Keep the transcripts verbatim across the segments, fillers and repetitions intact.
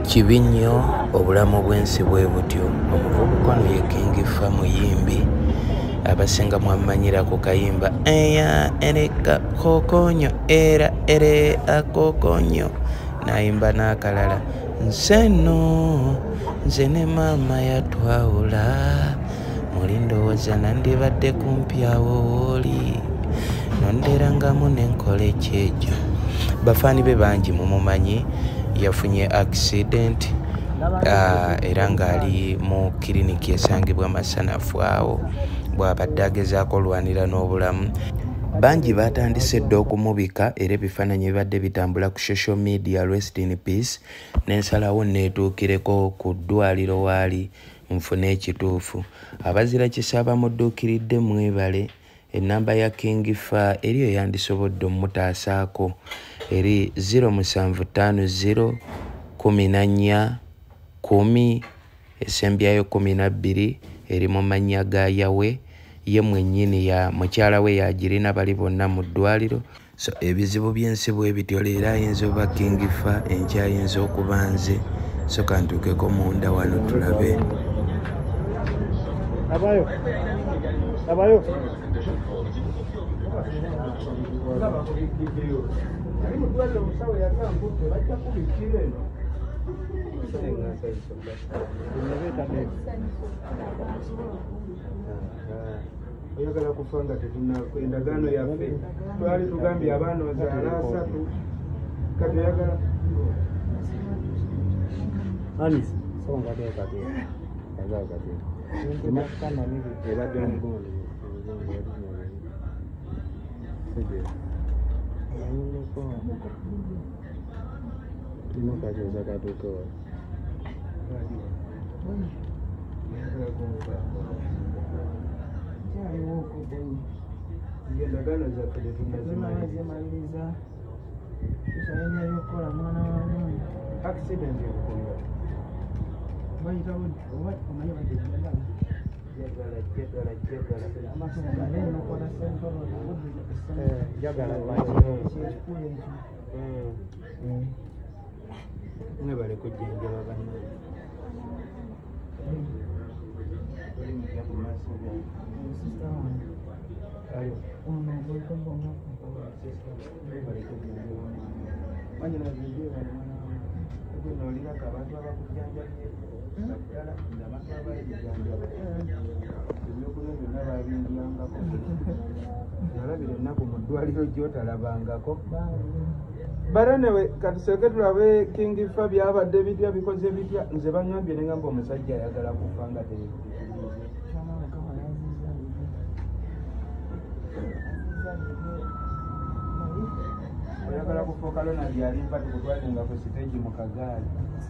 Kibi nnyo obulamu bw'ensi bwe butyo. Omuvubuka ono ye King Fah muyimbi abasinga mwamanyira ku kayimba eya ereka kokonyo era ere akokonyo nayimba n'akalala nseno nze ne maama yatwawula muli ndowooza nandibadde kumpi awo wooli nonderangamu n'enkola ekyejo. Bafaani be bangi mumumanyi yafunye accident uh, era ng'ali mu kiriniki esangibwa Masanafu awo bw'abadde agezaako olwanira n'obulamu. Bangi batandise dda okumubika era ebifaananyi bibadde bitambula ku social media. Rest in peace. N'ensalawo neetuukireko ku ddwaliro waali nfune ekituufu. Abazira kisa bamudduukiridde mwebale. Ennamba ya King Fah eriyo yandisobodde omutaasaako eri zero musanvu ttaano zero kumi na nnya kumi esembyayo kumi na bbiri eri mu mannya ga yawe ye mwennyini ya mukyala we yagirina bali bonna mu ddwaliro. So ebizibu by'ensi bwe bityo leero ayinza oba King Fah enkya ayinza okuba nze. So kantuukeko munda wano tulabe. Abayo. Abayo. oyagala kufa nga endagaano yaffe twali tugambye abaana ozaala asatu kati oyagala Anis, songa de kati. Kaza kati. Tumakana nini ebadde omugundi. Sije. Ayine ko. Tino kaje zakatu ko. endagaano zaffe tunazimaliza. Tusaina yokola mwana wange. Accident yokukola. Bayita what omanyi bagenda. Jagala jagala jagala. Amasonga neno kola sento eh jagala banyo. Mm. Ne bale kujjenjera banno. Oli mu yaku maso bya. Sister one. Ayo. Ono boyko bonga. Bale kujjenjera. Manyi na video bana. Kuno olina abantu abakujjanjabye. Ddala abantu abakujjanjabye. Ebyokulya byonna baabindyangako. Nalabira ennaku mu ddwaliro gy'otalabangako. Baranewe katusooke tulabe King Fah byabadde bitya bikoze bitya. Nze banyambye ne ngamba omusajja ayagala kufa nga teyeekirize. Oyagala kufuuka lona lyalimpa tukutwalinga ku siteegi mu kagaali.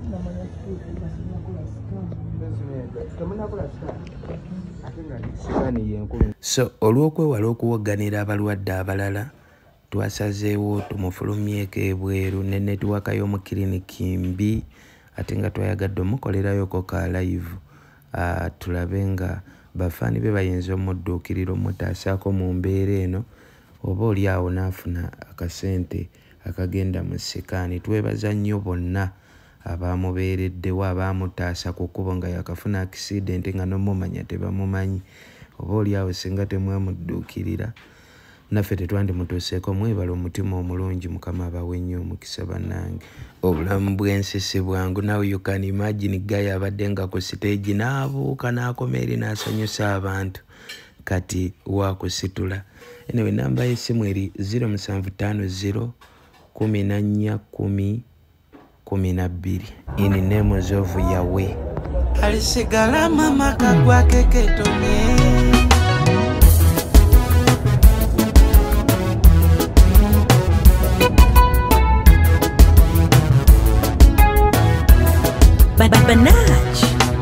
Temunakola sikaani ate nga sikaani yenkulu. So olw'okwewala okuwagganira abalwadde abalala twasazeewo tumufulumyeko ebweru ne netiwaaka y'omu kiriniki mbi ate nga twayagadde omukolerayoko ka live uh, tulabe nga bafaani be bayinza omudduukiriro mutaasaako mu mbeera eno oba oli awo n'afuna akasente akagenda mu sikaani. Twebaza nnyo bonna abaamubeereddewo abaamutaasa ku kkubo nga yakafuna accident nga n'omumanya tebamumanyi oba oli awo singa temwamudduukirira naffe tetwandimutuuseeko. Mwebala omutima omulungi, Mukama abawe nnyo omukisa bannange. Obulamu bw'ensi si bwangu. Now you can imagine guy abadde nga ku stage n'abuuka n'akoma eri n'asanyusa abantu kati waakusitula. Anyway, namba y'essimu eri zero musanvu ttaano zero kumi na nnya kumi kumi na bbiri. In name of Yahweh. Alisigala mama kagwa keketonye. Banach.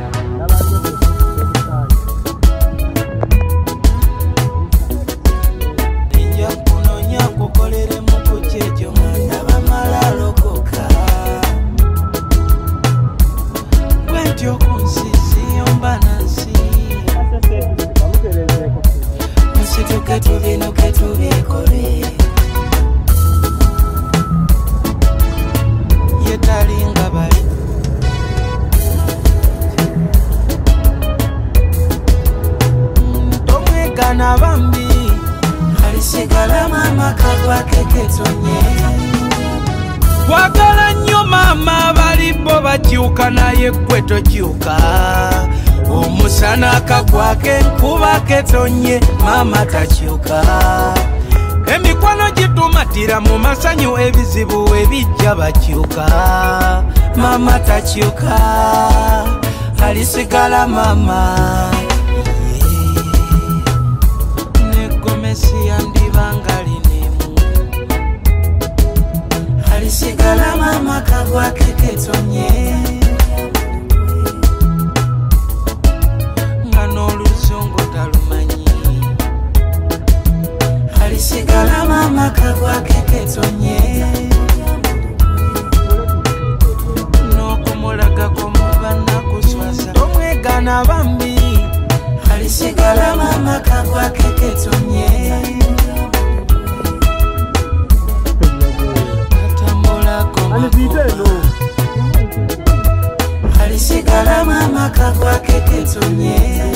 Ninja kunonya kukolere mu kuchejo mwana bamala lokoka. Kwentyo kunsisi ombanansi. Nsituke tubinuke tubikole. Yetalinga bali kyuka naye gwe tokyuka omusana akagwako enkuba ketonye mama takyuka emikwano gitumatira mu masanyu ebizibu ebijja bakyuka mama takyuka alisigala mama negomesi yandibangalinemu alisigala mama kagwake ketonye nga n'oluzungu talumanyi alisigala mama kagwake ketonye n'okumulagako mubana kuswasa omwegana bambi alisigala mama kagwake ketonye atambulako alisigala mama kagwake ketonye.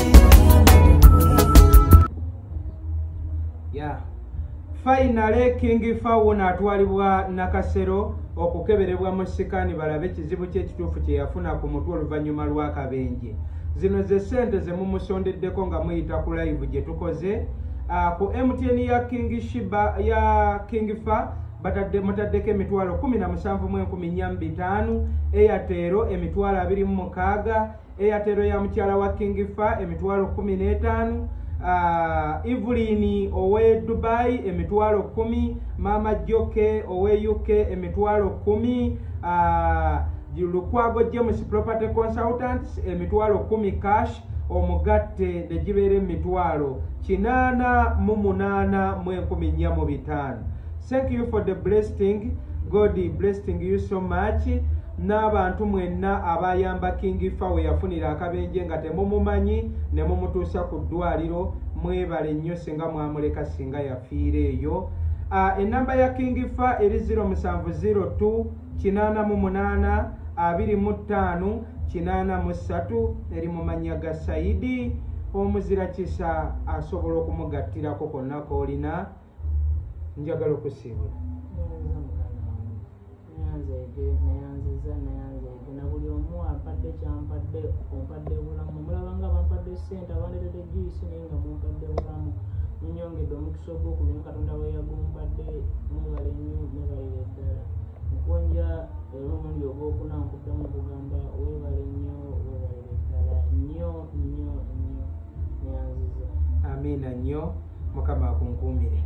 Yeah. Finally King Fawuna atwalibwa Nakasero okukeberebwa mu sikani balabe kizibu ky'ekituufu kye yafuna ku mutwe oluvannyuma lw'akabenje. Zino ze ssente ze mumusondeddeko nga muyita ku live gye tukoze uh, ku M T N ya King Shiba ya King Fa batadde mutaddeko emitwalo kumi na musanvu mu enkumi nnya mu bitaano, Airtel emitwalo abiri mu mukaaga, Airtel ya mukyala wa King Fa emitwalo kumi n'etaano, uh, Evelyn owe Dubai emitwalo kumi, Mama Joke owe U K emitwalo kumi, uh, Lukwago James Property Consultants emitwalo kumi cash, omugatte negibere emitwalo kinaana mu munaana mu enkumi nnya mu bitaano. Thank you for the blessing. God blessing you so much. N'abantu mwenna abayamba King Fa we yafunira akabenje nga temumumanyi ne mumutuusa ku ddwaliro mwebale nnyo singa mwamuleka singa yafiira eyo. Uh, enamba ya King Fa eri zero seven zero two kinaana mu munaana abiri mu ttaano kinaana mu ssatu eri mu mannya ga Saidi omuzira kisa asobola okumugattirako konna koolina. Njagala okusiibula nayanziza nayanziza na buli omu ampadde kyampadde ompadde bulamu mulaba nga bampadde ssente abanderedde juisi naye nga mumpadde bulamu munyongedde omukisa ogwokubiri Katonda bwe yagumpadde mwebale nnyo mwebalire ddala mukonja era omundi ogwokuna nkuddamu kugamba weebale nnyo weebalire ddala nnyo nnyo nnyo nayanziza. Amiina nnyo Mukama akunkuumire.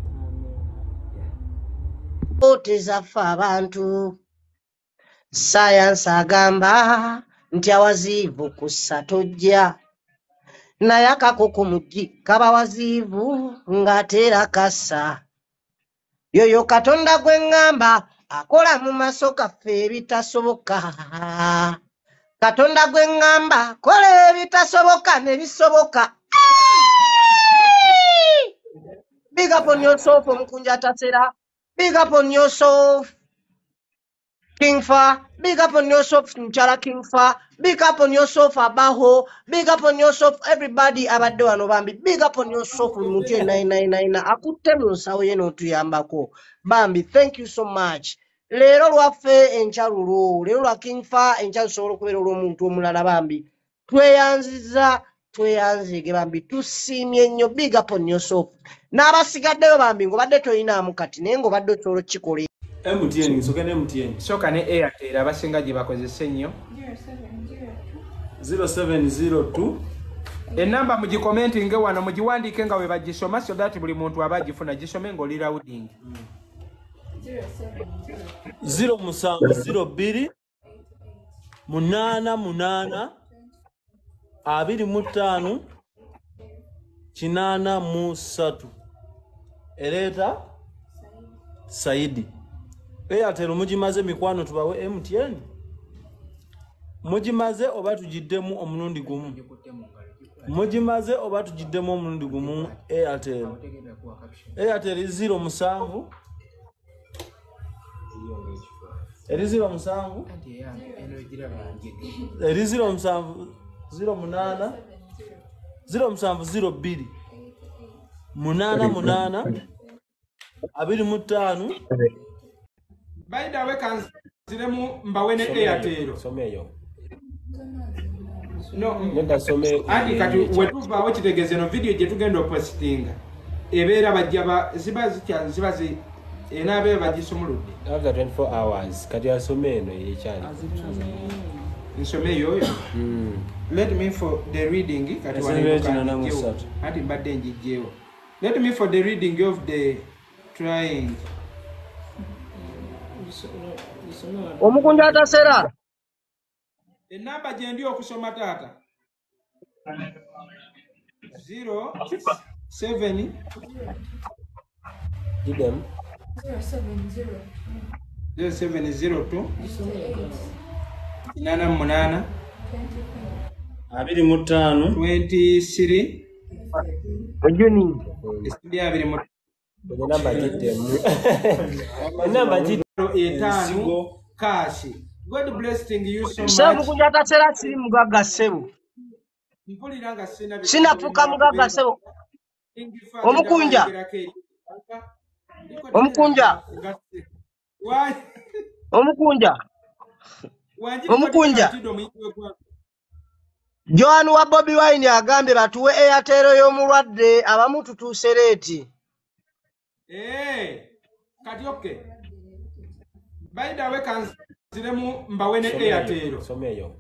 Otezaffe abantu sayansi agamba nti awaziivu kussa tojja naye akakoko muggi kaba waziivu ng'ateera kassa yoyo Katonda gwe ŋŋamba akola mu maaso gaffe ebitasoboka. Katonda gwe ŋŋamba kola ebitasoboka ne bisoboka. Big up on yourself omukunja atasera. Big up on yourself, King Fa. Big up on yourself, Mchala King Fa. Big up on yourself, Abaho. Big up on yourself, everybody. Abadde wano bambi. Big up on yourself, Mutye nine nine nine. Akutte mu nsawo ye n'otuyambako. Bambi, thank you so much. Leero lwaffe enchalulo. Leero lwa King Fa enchalu sobola okubeera olw'omuntu omulala bambi. Tweyanziza, tweyanzige bambi. Tusiimye nnyo. Big up on yourself. N'abasigaddeyo bambi ng'obadde toyinaamu kati naye ng'obadde osobola okukikola. M T N nsooka ne M T N sooka ne Airtel abasinga gye bakozesa ennyo zero seven zero two. Enamba mugikomentinge wano mugiwandiike nga we bagisoma so that buli muntu aba agifuna gisome ng'oli louding. zero musanvu zero bbiri munaana munaana abiri mu ttaano kinaana mu ssatu. Ereeta Saidi. Airtel mugimaze mikwano tubawe M T N. Mugimaze oba tugiddemu omulundi gumu. Mugimaze oba tugiddemu omulundi gumu Airtel. Airtel zero musanvu. Eri zero musanvu. Eri zero musanvu zero munaana. Zero musanvu zero bbiri. Munaana munaana abiri mu ttaano. By the way kanziremu mbawe ne Airtel. Someyo. No, Nenda some. andi kati wetuvaawo kitegeeze no video gye tugenda opostinga ebeera bajja ba ziba zitya ziba zi enaabe bagisumuludde After twenty-four hours, kati asome eno yekyali. nsome eyo Mm. let me for the reading kati Esembe kino na musatu. ati mbadde njijjeewo let me for the reading of the trying Omukunja atasera. enamba gye ndi okusoma taata zero seven Gidem. zero seven zero two inana munana abiri mu ttaano twenty three Ojuni. ndi abiri mu Enamba gidem. Enamba gidem. etaano kashi God blessing you so Sebo much mukunja atasera siri mugaga sebo. mpulira nga sina Sinafuka mugaga sebo. Omukunja. Omukunja. Why? Omukunja. Wanji Omukunja. Tido muyitwe kwa. Joan wa Bobby Wine agambye batuwe Airtel y'omulwadde abamu tutuuse leeti. Eh. Kati okay. By the way kanziremu mbawe ne Airtel. Some eyo.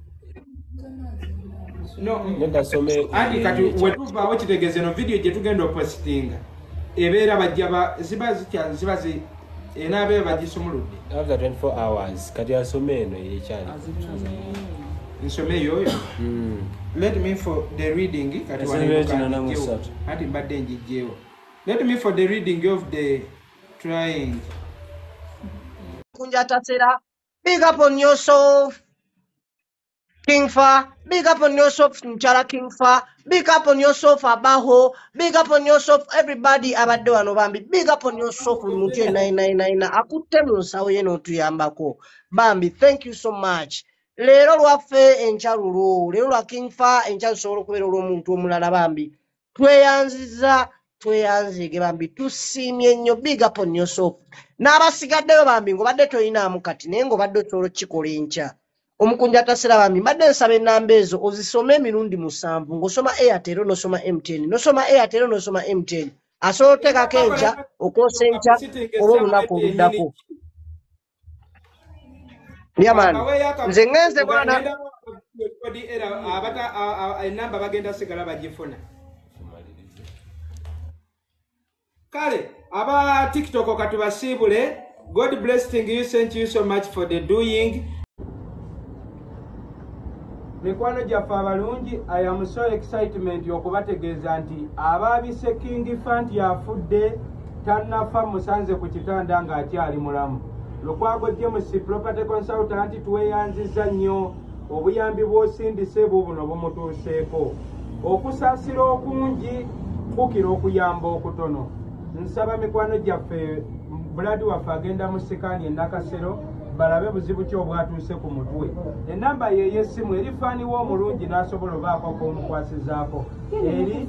No. Nenda some. Andi kati wetuvaawo kitegeeze no video gye tugenda opostinga ebeera bajja ba ziba zitya ziba zi enaabe bagisumuludde After twenty-four hours, kati asome eno yekyali. nsome eyo Mm. let me for the reading kati Esembe kino na musatu. ati mbadde njijjeewo let me for the reading of the trying Kunja atasera. Big up on yourself. King Fa. Big up on yourself, Mchala King Fa. Big up on yourself, Abaho. Big up on yourself, everybody. Abadde wano bambi. Big up on yourself, Mutye nine nine nine. Akutte mu nsawo ye n'otuyambako. Bambi, thank you so much. Leero lwaffe enkyalulo. Leero lwa King Fa enkyalu sobola okubeera olw'omuntu omulala bambi. Tweyanziza, tweyanzige bambi. Tusiimye nnyo. Big up on yourself. N'abasigaddeyo bambi ng'obadde toyinaamu kati naye ng'obadde osobola okukikola enkya. Omukunja atasera bambi mbadde nsaba ennamba ezo ozisome emirundi musanvu ng'osoma Airtel n'osoma M T N n'osoma Airtel n'osoma M T N asobola oteekako enkya okwosa enkya olw'olunaku oluddako. Yamani nze ngenze bwana abata enamba bagenda sigala bagifuna kale aba TikTok katubasiibule. God blessing you, thank you so much for the doing. Mikwano gyaffe abalungi, I am so excitement y'okubategeeza nti abaabise King Fa nti afudde tannafa musanze ku kitanda ng'akyali mulamu. Lukwago James Property Consultant tweyanziza nnyo obuyambi bw'osindise bubuno bumutuuseeko. Okusaasira okungi kukira okuyamba okutono. Nsaba mikwano gyaffe buladi waffe agenda mu sikaani e Nakasero balabe buzibu ki obwatuuse ku mutwe. Enamba ye y'essimu eri faani w'omulungi n'asobola obaako k'omukwasizaako eri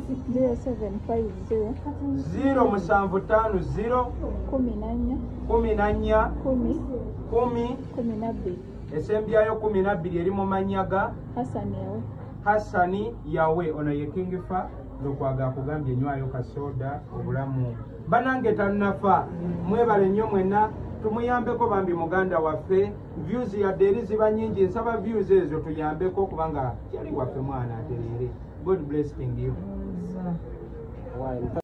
zero seven five zero kumi na nnya kumi esembyayo kumi na bbiri eri mu mannya ga Hassani Yawe. Ono ye King Fa Lukwago akugambye nywayo kasoda obulamu banange tannafa. Mwebale nnyo mwenna tumuyambeko bambi muganda waffe. Views yadde eri ziba nnyingi, nsaba views ezo tuyambeko kubanga yali waffe mwana aterere. God bless you.